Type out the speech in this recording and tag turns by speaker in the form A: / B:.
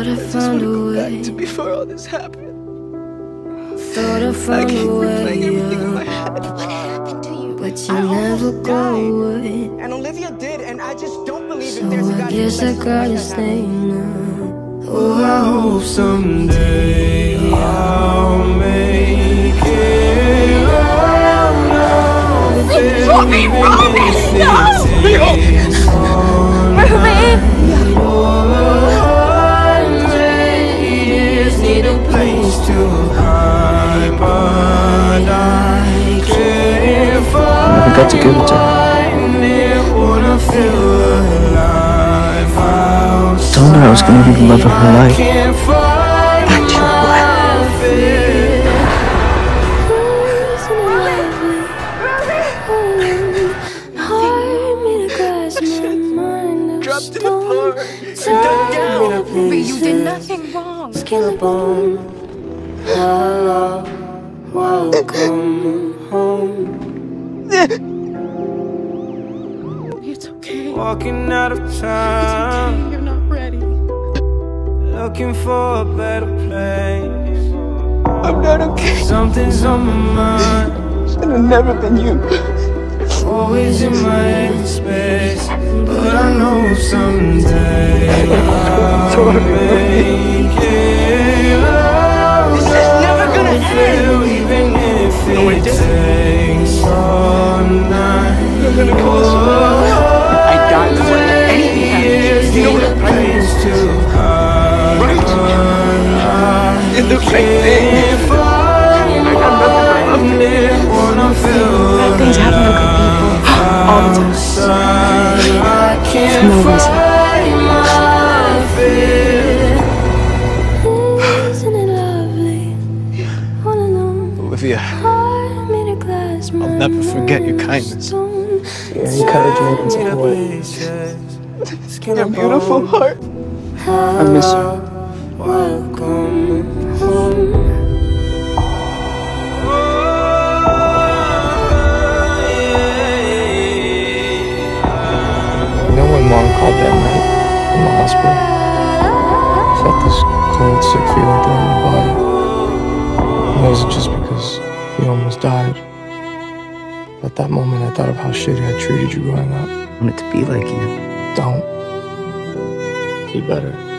A: Thought I found a way
B: to before all this happened.
A: Thought I found a way, but you never go away.
B: And Olivia did, and I just don't believe
A: So I guess I gotta stay now. Oh, I hope
C: someday I'll make it out of this.
D: No!
C: Need a place to hide, but I can't find
E: I got to give it to her.
C: Wanna feel alive.
E: Told her I was gonna be the love of her life.
C: Act your
B: dropped in the park.
D: But you did nothing wrong.
A: Skin a bone. Hello, welcome home.
D: It's okay.
C: Walking out of
D: It's
C: town,
D: okay. You're not ready.
C: looking for a better place.
B: I'm not okay.
C: Something's on my mind,
B: Should have never been you.
C: always in my head space. But I know someday I'll make it out.
B: This is never gonna end.
C: Even if it takes all night.
B: I'm gonna call someone. I died before anything happened. You know what I'm
C: Place to hide,
B: right? It looks like things. I got nothing but love.
D: Bad things happen to good people all the time. For no reason.
A: Isn't it lovely? All alone.
B: Olivia,
A: I'll
B: never forget your kindness.
E: Yeah, you cut a dream into the way.
B: Your beautiful heart.
E: I miss her.
C: Welcome home.
E: You know when Mom called that night from the hospital? I felt this cold, sick feeling through my body. It wasn't just because he almost died. At that moment, I thought of how shitty I treated you growing up.
F: I want it to be like you.
E: Don't. Be better.